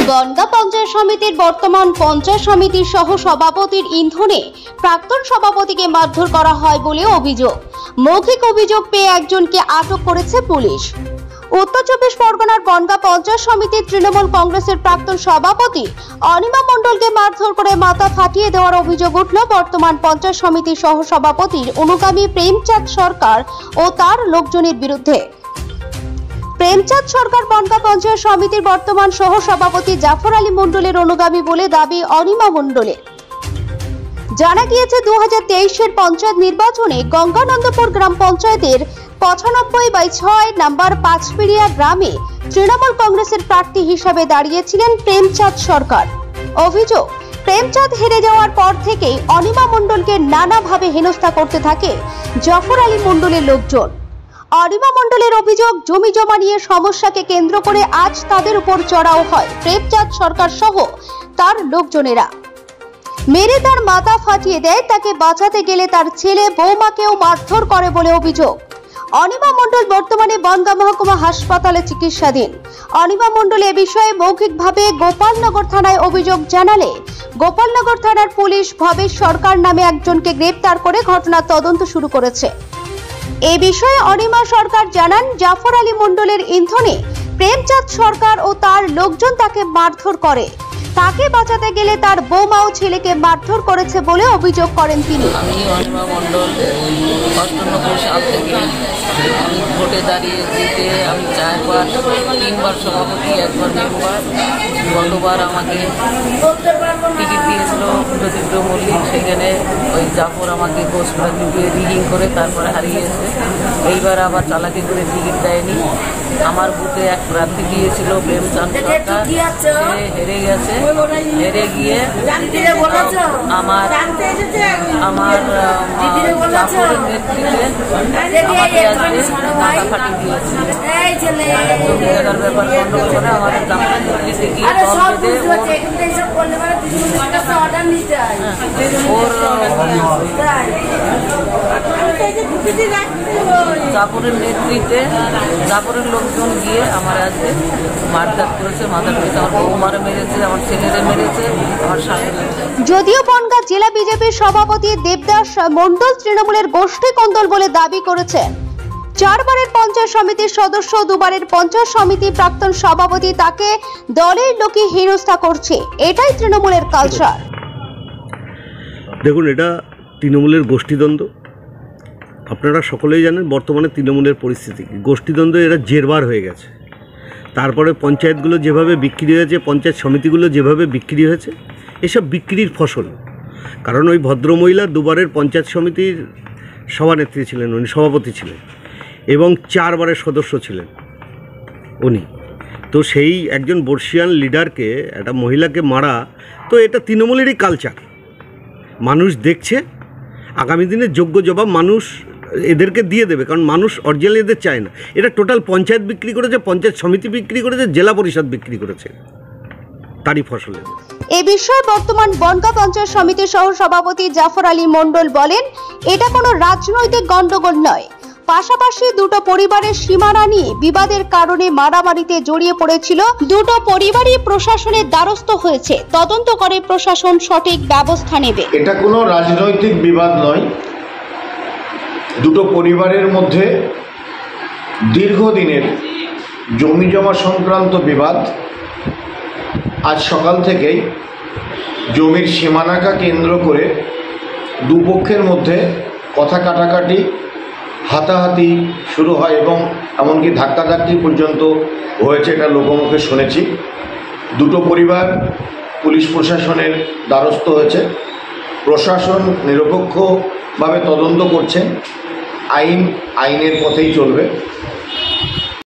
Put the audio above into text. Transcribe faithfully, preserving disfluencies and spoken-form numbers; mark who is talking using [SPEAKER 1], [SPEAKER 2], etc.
[SPEAKER 1] বনগাঁ পঞ্চায়েত সমিতির বর্তমান পঞ্চায়েত সমিতির সহ সভাপতির ইন্ধনে প্রাক্তন সভাপতিকে মারধর করা হয় বলে অভিযোগ। মৌখিক অভিযোগ পেয়ে একজনকে আটক করেছে পুলিশ। উত্তর চব্বিশ পরগনার বনগাঁ পঞ্চায়েত সমিতির তৃণমূল কংগ্রেসের প্রাক্তন সভাপতি অনিমা মণ্ডলকে মারধর করে মাথা ফাটিয়ে দেওয়ার অভিযোগ উঠল বর্তমান পঞ্চায়েত সমিতির সহ সভাপতির অনুগামী প্রেমচাঁদ সরকার ও তার লোকজনের বিরুদ্ধে। প্রেমচাঁদ সরকার বনগাঁ পঞ্চায়েত সমিতির বর্তমান সহ সভাপতি জাফর আলী মণ্ডলের অনুগামী বলে দাবি অনিমা মণ্ডলের। জানা গিয়েছে দু হাজার তেইশের পঞ্চায়েত নির্বাচনে গঙ্গানন্দপুর গ্রাম পঞ্চায়েতের পঁচানব্বই বাই ছয় নাম্বার পাঁচপিড়িয়া গ্রামে তৃণমূল কংগ্রেসের প্রার্থী হিসাবে দাঁড়িয়েছিলেন প্রেমচাঁদ সরকার। অভিযোগ, প্রেমচাঁদ হেরে যাওয়ার পর থেকেই অনিমা মণ্ডলকে নানাভাবে হেনস্থা করতে থাকে জাফর আলী মণ্ডলের লোকজন। অনিমা মণ্ডলের অভিযোগ, জমি জমা নিয়ে সমস্যাকে কেন্দ্র করে আজ তাদের উপর চড়াও হয় প্রেমচাঁদ সরকার সহ তার লোকজনেরা। মেরে তার মাথা ফাটিয়ে দেয়। তাকে বাঁচাতে গেলে তার ছেলে বৌমাকেও মারধর করে বলে অভিযোগ। অনিমা মণ্ডল বর্তমানে বনগাঁ মহকুমা হাসপাতালে চিকিৎসাধীন। অনিমা মণ্ডল এ বিষয়ে মৌখিকভাবে গোপালনগর থানায় অভিযোগ জানালে গোপালনগর থানার পুলিশ ভবেশ সরকার নামে একজনকে গ্রেপ্তার করে ঘটনার তদন্ত শুরু করেছে। এই বিষয়ে অনিমা সরকার জানান, জাফর আলী মণ্ডলের ইন্ধনে প্রেমচাঁদ সরকার ও তার লোকজন তাকে মারধর করে। তাকে বাঁচাতে গেলে তার বৌমা ও ছেলেকে মারধর করেছে বলে অভিযোগ করেন তিনি।
[SPEAKER 2] আমি অনিমা মণ্ডল অষ্টানব্বই সাল থেকে আমি ভোটে দাঁড়িয়ে দিতে আমি চারবার তিনবার সভাপতি, একবার মেম্বার। গতবার আমাকে টিকিট দিয়েছিল জ্যোতিপ্রিয় মল্লিক, সেখানে ওই জাফর আমাকে ঘোষ করে দিয়ে রিডিং করে তারপরে হারিয়েছে। এইবার আবার চালাকি করে টিকিট দেয়নি। আমার বুথে এক প্রার্থী দিয়েছিল প্রেমচাঁদ সরকার, সে হেরে গেছে। হেরে গিয়ে আমার আমার জাফরের নেতৃত্বে আমাকে আজকে মাথা ফাটিয়ে দিয়েছে। জমি জায়গার ব্যাপার গন্ডগোল করে আমার জাফরের নেতৃত্বে গিয়ে দল বেঁধে ওর জাফরের নেতৃত্বে জাফরের লোকজন গিয়ে আমার আজকে মারধর করেছে, মাথা ফেটেছে। আমার বৌমারে মেরেছে, আমার ছেলেরে মেরেছে, আমার স্বামী।
[SPEAKER 1] যদিও বনগাঁ জেলা বিজেপির সভাপতি দেবদাস মণ্ডল তৃণমূলের গোষ্ঠী কন্দল বলে দাবি করেছেন। চারবারের পঞ্চায়েত সমিতির সদস্য, দুবারের পঞ্চায়েত সমিতি প্রাক্তন সভাপতি, তাকে দলের লোকে হেনস্থা করছে। এটাই তৃণমূলের কালচার।
[SPEAKER 3] দেখুন, এটা তৃণমূলের গোষ্ঠীদ্বন্দ্ব। আপনারা সকলেই জানেন বর্তমানে তৃণমূলের পরিস্থিতি কি। গোষ্ঠীদ্বন্দ্ব এরা জেরবার হয়ে গেছে। তারপরে পঞ্চায়েতগুলো যেভাবে বিক্রি হয়েছে, পঞ্চায়েত সমিতিগুলো যেভাবে বিক্রি হয়েছে, এসব বিক্রির ফসল। কারণ ওই ভদ্রমহিলা দুবারের পঞ্চায়েত সমিতির সভানেত্রী ছিলেন, উনি সভাপতি ছিলেন এবং চারবারের সদস্য ছিলেন উনি। তো সেই একজন বর্ষিয়ান লিডারকে, একটা মহিলাকে মারা, তো এটা তৃণমূলেরই কালচার। মানুষ দেখছে, আগামী দিনে যোগ্য জবাব মানুষ এদেরকে দিয়ে দেবে, কারণ মানুষ অরিজিনালি এদের চায় না। এটা টোটাল পঞ্চায়েত বিক্রি করেছে, পঞ্চায়েত সমিতি বিক্রি করেছে, জেলা পরিষদ বিক্রি করেছে, তারই ফসল।
[SPEAKER 1] এ বিষয়ে বর্তমান বনগাঁ পঞ্চায়েত সমিতির সহ সভাপতি জাফর আলী মণ্ডল বলেন, এটা কোনো রাজনৈতিক গন্ডগোল নয়। পাশাপাশি দুটো পরিবারের সীমানা নিয়ে বিবাদের কারণে মারামারিতে জড়িয়ে পড়েছিল। দুটো পরিবারই প্রশাসনের দ্বারস্থ হয়েছে। তদন্ত করে প্রশাসন সঠিক ব্যবস্থা নেবে।
[SPEAKER 4] এটা কোনো রাজনৈতিক বিবাদ নয়। দুটো পরিবারের মধ্যে দীর্ঘদিনের জমি জমা সংক্রান্ত বিবাদ। আজ সকাল থেকেই জমির সীমানাকে কেন্দ্র করে দুপক্ষের মধ্যে কথা কাটাকাটি, হাতাহাতি শুরু হয় এবং এমনকি ধাক্কাধাক্কি পর্যন্ত হয়েছে, এটা লোকমুখে শুনেছি। দুটো পরিবার পুলিশ প্রশাসনের দ্বারস্থ হয়েছে। প্রশাসন নিরপেক্ষভাবে তদন্ত করছেন। আইন আইনের পথেই চলবে।